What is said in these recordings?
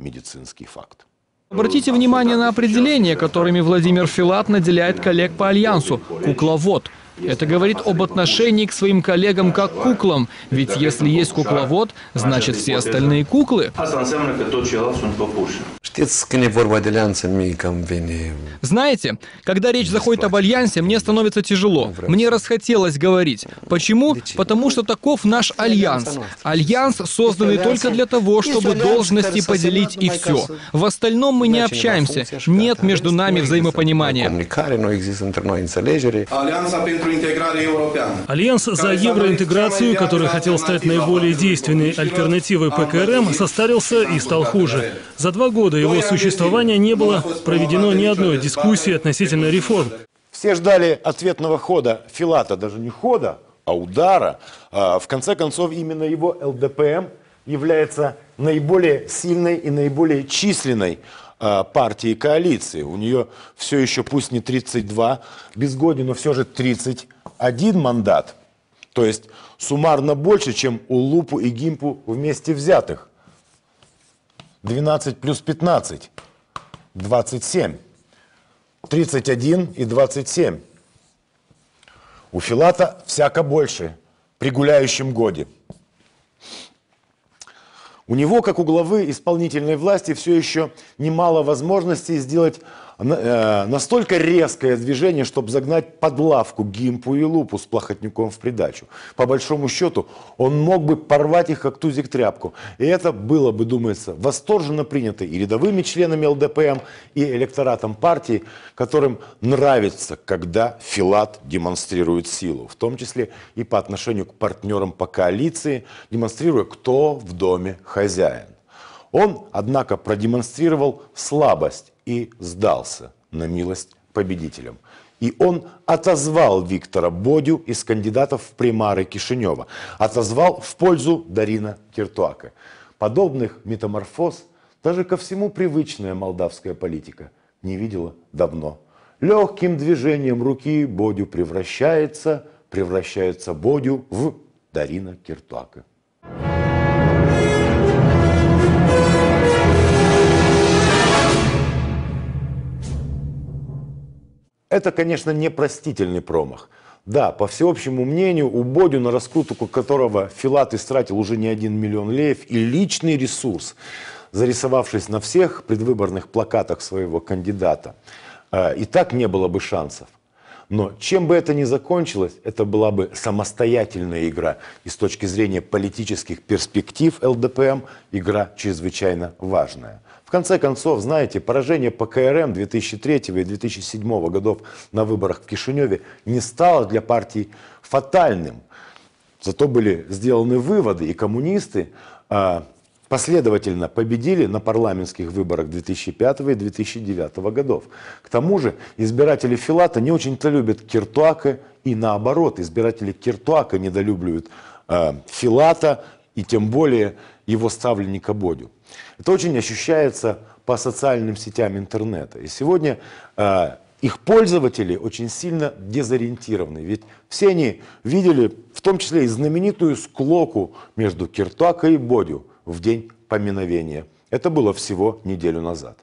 медицинский факт. Обратите внимание на определения, которыми Владимир Филат наделяет коллег по Альянсу – кукловод. Это говорит об отношении к своим коллегам как к куклам. Ведь если есть кукловод, значит все остальные куклы. Знаете, когда речь заходит об Альянсе, мне становится тяжело. Мне расхотелось говорить. Почему? Потому что таков наш Альянс. Альянс, созданный только для того, чтобы должности поделить и все. В остальном мы не общаемся. Нет между нами взаимопонимания. Альянс за евроинтеграцию, который хотел стать наиболее действенной альтернативой ПКРМ, состарился и стал хуже. За 2 года его существования не было проведено ни одной дискуссии относительно реформ. Все ждали ответного хода Филата, даже не хода, а удара. В конце концов, именно его ЛДПМ является наиболее сильной и наиболее численной партией коалиции. У нее все еще, пусть не 32 без года, но все же 31 мандат. То есть суммарно больше, чем у Лупу и Гимпу вместе взятых. 12 плюс 15. 27. 31 и 27. У Филата всяко больше при гуляющем годе. У него, как у главы исполнительной власти, все еще немало возможностей сделать настолько резкое движение, чтобы загнать под лавку Гимпу и Лупу с Плохотнюком в придачу. По большому счету, он мог бы порвать их, как тузик тряпку. И это было бы, думается, восторженно принято и рядовыми членами ЛДПМ, и электоратом партии, которым нравится, когда Филат демонстрирует силу, в том числе и по отношению к партнерам по коалиции, демонстрируя, кто в доме хозяин. Он, однако, продемонстрировал слабость и сдался на милость победителям. И он отозвал Виктора Бодю из кандидатов в примары Кишинева. Отозвал в пользу Дарина Киртуаке. Подобных метаморфоз даже ко всему привычная молдавская политика не видела давно. Легким движением руки Бодю превращается Бодю в Дарина Киртуаке. Это, конечно, непростительный промах. Да, по всеобщему мнению, у Бодю, на раскрутку которого Филат истратил уже не 1 миллион леев, и личный ресурс, зарисовавшись на всех предвыборных плакатах своего кандидата, и так не было бы шансов. Но чем бы это ни закончилось, это была бы самостоятельная игра. И с точки зрения политических перспектив ЛДПМ игра чрезвычайно важная. В конце концов, знаете, поражение по КРМ 2003 и 2007 годов на выборах в Кишиневе не стало для партии фатальным. Зато были сделаны выводы, и коммунисты последовательно победили на парламентских выборах 2005 и 2009 годов. К тому же избиратели Филата не очень-то любят Киртуаке, и наоборот, избиратели Киртуаке недолюбливают Филата и тем более его ставленника Бодю. Это очень ощущается по социальным сетям интернета. И сегодня их пользователи очень сильно дезориентированы. Ведь все они видели, в том числе и знаменитую склоку между Киртуаке и Бодю в день поминовения. Это было всего неделю назад.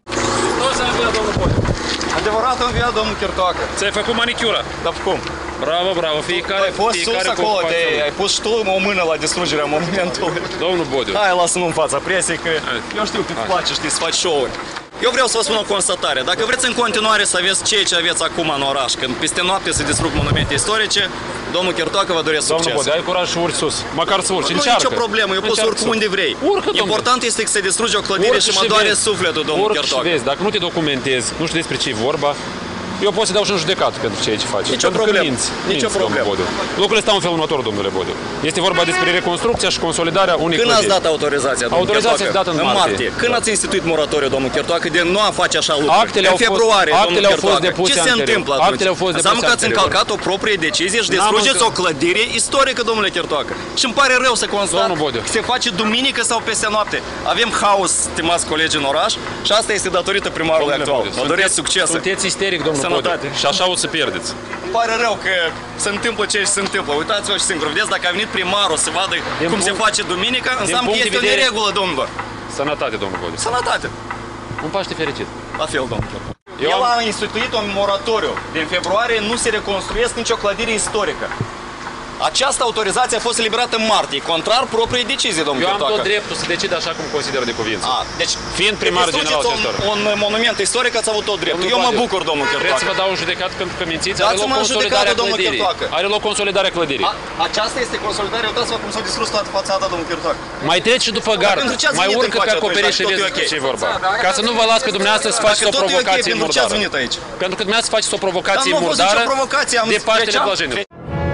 Адеворатом відому Киртуаке. Це феку манікюра. Davkum. Bravo, bravo. Fiecare acolo ai pus și tu o mână la distrugerea monumentului. Domnul Bodiu. Hai, lasă-mă în fața presei că eu știu că îți place, știi, să faci show-uri. Eu vreau să vă spun o constatare. Dacă vreți în continuare să aveți ceea ce aveți acum în oraș, când peste noapte se distrug monumente istorice, domnul Kиртуаке vă doresc succes. Domnul Bodiu, ai curaj și urci sus. Măcar să urci, încearcă. Nu e nicio problemă, eu pot să urc unde vrei. Urcă, domnule. Important este că se distruge o clădire și mă doare sufletul, domnul Kиртуаке. Urc și vezi, dacă nu te documentezi, nu știi despre ce e vorba, eu pot să dau și în judecată pentru ceea ce faci. Nicio problemă. Nicio problemă. Lucrurile stau în felul următor, domnule Bodiu. Este vorba despre reconstrucția și consolidarea unei Când clădiri. ați dat autorizația, domnul Autorizația ați dat în martie. Când ați instituit moratoriu, domnul Kиртуаке, de nu a face așa lucruri? În februarie, domnul Kиртуаке. Ce se întâmplă atunci? Înseamnă că ați încălcat o proprie decizie și distrugeți o clădire istorică, domnule Kиртуаке. Și îmi pare rău să constat că se face duminică sau peste noapte. Avem haos, stimați colegi, în oraș și asta este datorită primarului actual. Vă doresc succes. Sunteți isteric, domnul Bodiu. Și așa o să pierdeți. Îmi pare rău că se întâmplă ce se întâmplă. Uitați-vă și singur. Vedeți, dacă a venit primarul să vadă cum se face duminica, înseamnă că este o neregulă, domnul. Sănătate, domnul Bodiu. Sănătate. Un Paște fericit. La fel, domnul Chirtoacă. El a instituit un moratoriu. Din februarie nu se reconstruiesc nicio clădire istorică. Această autorizație a fost eliberată în martie, contrar propriei decizii, domnul Chirtoacă. Eu am tot dreptul să decid așa cum consider de cuvință. Deci, fiind primar general sector. Un monument istoric, ați avut tot dreptul. Eu mă bucur, domnul Chirtoacă. Vreți să vă dau un judecat că mințiți? Are loc consolidarea clădirii. Are loc consolidarea clădirii. Aceasta este consolidarea. Uitați-vă cum s-a distrus toată fațada, domnul Chirtoacă. Mai treci și după gard, mai urcă pe acoperiș și vezi ce-i vorba. Ca să nu vă las pe dumneavoastră să faceți o provocație murdară. Pentru că dumneavoastră faceți o provocație murdară de Paștele Blajeniului.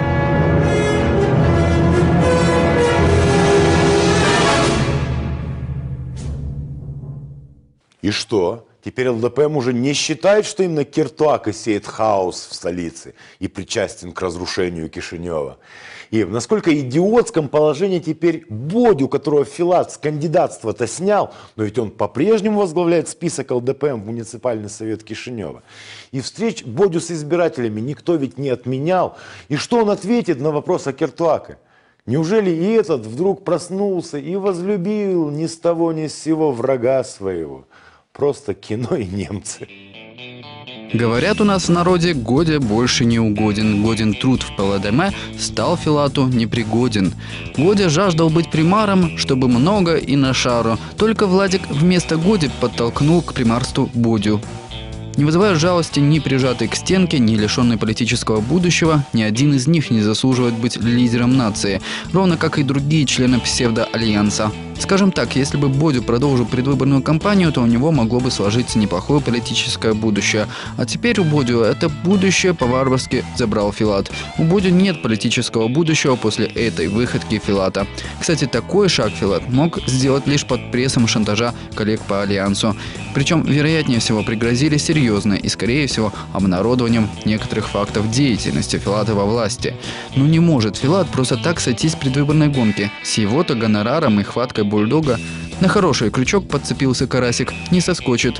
И что? Теперь ЛДПМ уже не считает, что именно Киртуака сеет хаос в столице и причастен к разрушению Кишинева. И в насколько идиотском положении теперь Бодю, которого Филат с кандидатства-то снял, но ведь он по-прежнему возглавляет список ЛДПМ в муниципальный совет Кишинева. И встреч Бодю с избирателями никто ведь не отменял. И что он ответит на вопрос о Киртуаке? Неужели и этот вдруг проснулся и возлюбил ни с того ни с сего врага своего? Просто кино и немцы. Говорят у нас в народе, Годя больше не угоден. Годин труд в ПЛДМ стал Филату непригоден. Годя жаждал быть примаром, чтобы много и на шару. Только Владик вместо Годи подтолкнул к примарству Бодю. Не вызывая жалости ни прижатый к стенке, ни лишенный политического будущего, ни один из них не заслуживает быть лидером нации, ровно как и другие члены псевдоальянса. Скажем так, если бы Бодю продолжил предвыборную кампанию, то у него могло бы сложиться неплохое политическое будущее. А теперь у Бодю это будущее по-варварски забрал Филат. У Бодю нет политического будущего после этой выходки Филата. Кстати, такой шаг Филат мог сделать лишь под прессом шантажа коллег по Альянсу. Причем, вероятнее всего, пригрозили серьезно и, скорее всего, обнародованием некоторых фактов деятельности Филата во власти. Но не может Филат просто так сойти с предвыборной гонки. С его-то гонораром и хваткой бульдога на хороший крючок подцепился карасик, не соскочит.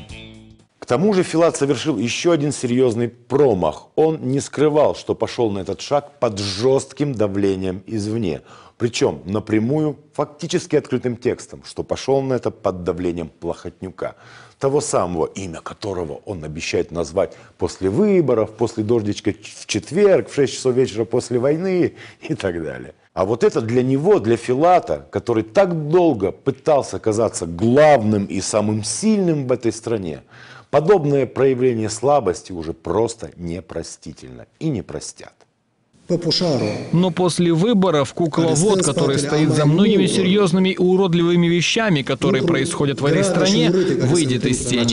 К тому же Филат совершил еще один серьезный промах. Он не скрывал, что пошел на этот шаг под жестким давлением извне. Причем напрямую, фактически открытым текстом, что пошел на это под давлением Плохотнюка. Того самого, имя которого он обещает назвать после выборов, после дождичка в четверг, в 6 часов вечера после войны и так далее. А вот это для него, для Филата, который так долго пытался казаться главным и самым сильным в этой стране, подобное проявление слабости уже просто непростительно и не простят. Но после выборов кукловод, который стоит за многими серьезными и уродливыми вещами, которые происходят в этой стране, выйдет из тени.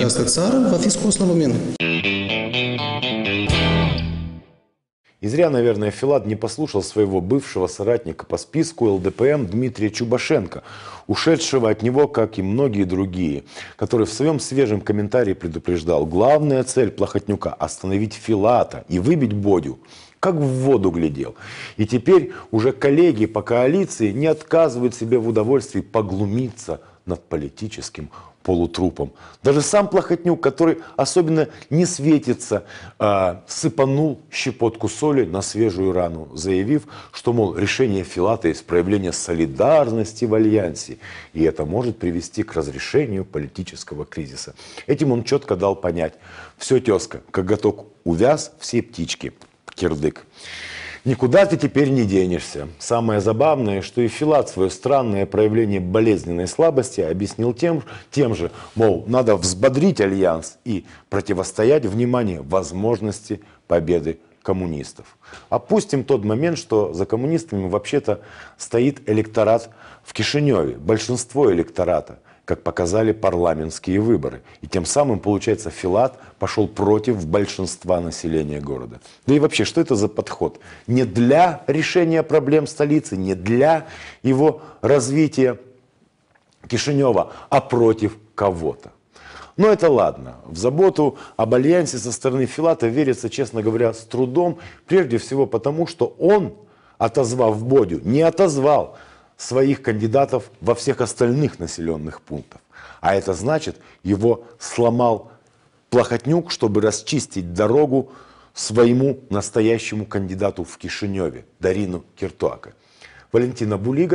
И зря, наверное, Филат не послушал своего бывшего соратника по списку ЛДПМ Дмитрия Чубашенко, ушедшего от него, как и многие другие, который в своем свежем комментарии предупреждал: главная цель Плохотнюка – остановить Филата и выбить Бодю. Как в воду глядел. И теперь уже коллеги по коалиции не отказывают себе в удовольствии поглумиться над политическим полутрупом. Даже сам Плохотнюк, который особенно не светится, сыпанул щепотку соли на свежую рану, заявив, что, мол, решение Филата есть проявление солидарности в альянсе, и это может привести к разрешению политического кризиса. Этим он четко дал понять: все, тезка, коготок увяз, все птички. Кирдык. Никуда ты теперь не денешься. Самое забавное, что и Филат свое странное проявление болезненной слабости объяснил тем же, мол, надо взбодрить альянс и противостоять, внимание, возможности победы коммунистов. Опустим тот момент, что за коммунистами вообще-то стоит электорат в Кишиневе, большинство электората, как показали парламентские выборы. И тем самым, получается, Филат пошел против большинства населения города. Да и вообще, что это за подход? Не для решения проблем столицы, не для его развития Кишинева, а против кого-то. Но это ладно. В заботу об альянсе со стороны Филата верится, честно говоря, с трудом. Прежде всего потому, что он, отозвав Бодю, не отозвал своих кандидатов во всех остальных населенных пунктах. А это значит, его сломал Плохотнюк, чтобы расчистить дорогу своему настоящему кандидату в Кишиневе, Дарину Киртуаке. Валентина Булига,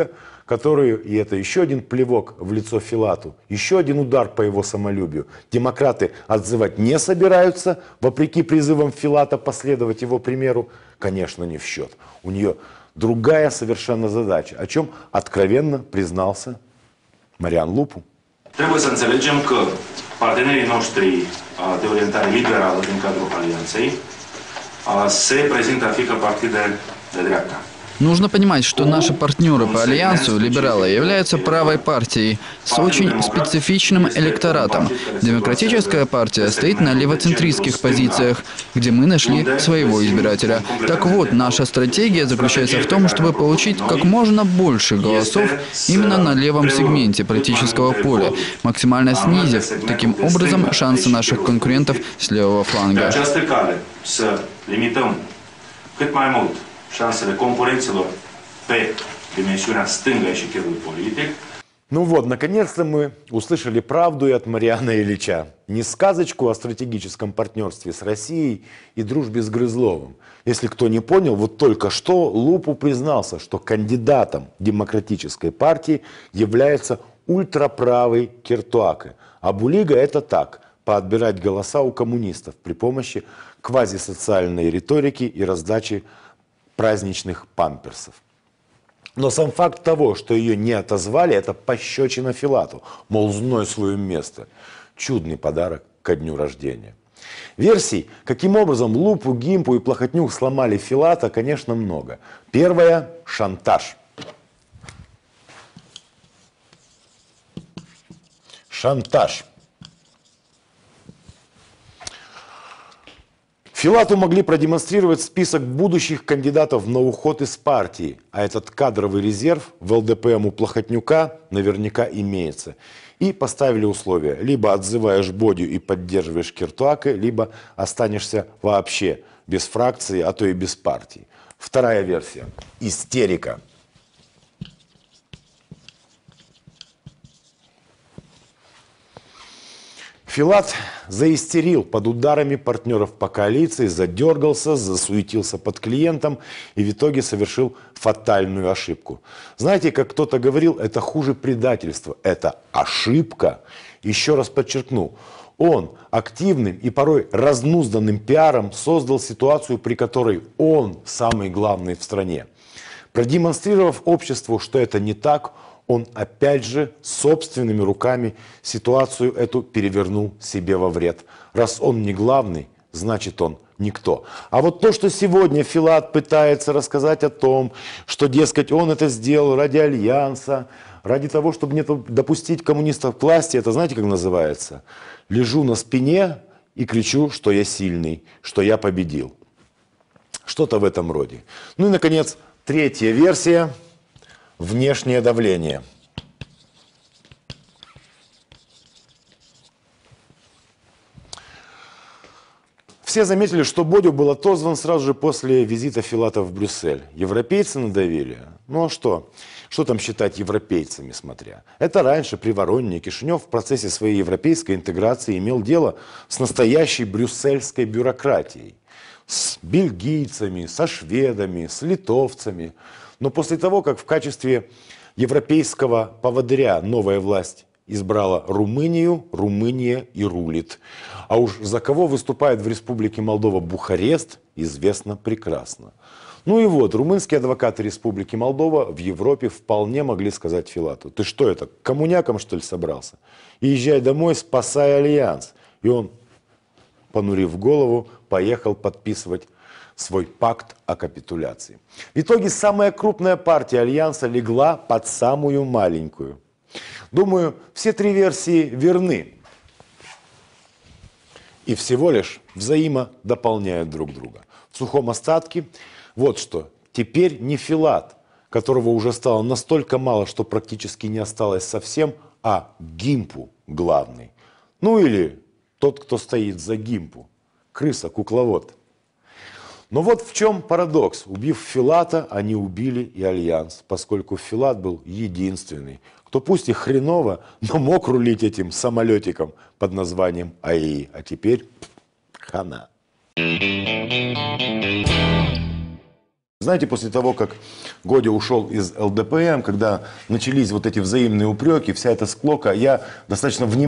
и это еще один плевок в лицо Филату, еще один удар по его самолюбию. Демократы отзывать не собираются, вопреки призывам Филата последовать его примеру, конечно, не в счет. У нее другая совершенно задача, о чем откровенно признался Marian Lupu. Trebuie să înțelegem că partenerii noștri de orientare liberală din cadrul Alianței se prezintă a fi ca partide de dreapta. Нужно понимать, что наши партнеры по Альянсу, либералы, являются правой партией с очень специфичным электоратом. Демократическая партия стоит на левоцентристских позициях, где мы нашли своего избирателя. Так вот, наша стратегия заключается в том, чтобы получить как можно больше голосов именно на левом сегменте политического поля, максимально снизив таким образом шансы наших конкурентов с левого фланга. Șansele concurenților pe dimensiunea stângă și chirul politic. Ну вот, наконец-то мы услышали правду и от Мариана Ильича. Не сказочку о стратегическом партнерстве с Россией и дружбе с Грызловым. Если кто не понял, вот только что Лупу признался, что кандидатом демократической партии является ультраправый Кертуаке. А Булига это так, поотбирать голоса у коммунистов при помощи квазисоциальной риторики и раздачи праздничных памперсов. Но сам факт того, что ее не отозвали, это пощечина Филату. Мол, знай свое место. Чудный подарок ко дню рождения. Версий, каким образом Лупу, Гимпу и Плохотнюк сломали Филата, конечно, много. Первая – шантаж. Шантаж. Филату могли продемонстрировать список будущих кандидатов на уход из партии, а этот кадровый резерв в ЛДПМ у Плохотнюка наверняка имеется. И поставили условия: либо отзываешь Бодю и поддерживаешь Кертуаке, либо останешься вообще без фракции, а то и без партии. Вторая версия – истерика. Филат заистерил под ударами партнеров по коалиции, задергался, засуетился под клиентом и в итоге совершил фатальную ошибку. Знаете, как кто-то говорил, это хуже предательства, это ошибка. Еще раз подчеркну, он активным и порой разнузданным пиаром создал ситуацию, при которой он самый главный в стране. Продемонстрировав обществу, что это не так, он опять же собственными руками ситуацию эту перевернул себе во вред. Раз он не главный, значит он никто. А вот то, что сегодня Филат пытается рассказать о том, что, дескать, он это сделал ради Альянса, ради того, чтобы не допустить коммунистов к власти, это знаете, как называется? Лежу на спине и кричу, что я сильный, что я победил. Что-то в этом роде. Ну и, наконец, третья версия. Внешнее давление. Все заметили, что Бодю был отозван сразу же после визита Филата в Брюссель. Европейцы надавили. Ну а что? Что там считать европейцами, смотря? Это раньше при Воронине Кишинев в процессе своей европейской интеграции имел дело с настоящей брюссельской бюрократией. С бельгийцами, со шведами, с литовцами. Но после того, как в качестве европейского поводыря новая власть избрала Румынию, Румыния и рулит. А уж за кого выступает в Республике Молдова Бухарест, известно прекрасно. Ну и вот, румынские адвокаты Республики Молдова в Европе вполне могли сказать Филату: ты что это, к коммунякам что ли собрался? Езжай домой, спасай Альянс. И он, понурив голову, поехал подписывать свой пакт о капитуляции. В итоге самая крупная партия Альянса легла под самую маленькую. Думаю, все три версии верны. И всего лишь взаимодополняют друг друга. В сухом остатке вот что. Теперь не Филат, которого уже стало настолько мало, что практически не осталось совсем, а Гимпу главный. Ну или тот, кто стоит за Гимпу. Крыса-кукловод. Но вот в чем парадокс. Убив Филата, они убили и Альянс, поскольку Филат был единственный, кто пусть и хреново, но мог рулить этим самолетиком под названием АИ. А теперь хана. Знаете, после того, как Годя ушел из ЛДПМ, когда начались вот эти взаимные упреки, вся эта склока, я достаточно внимательно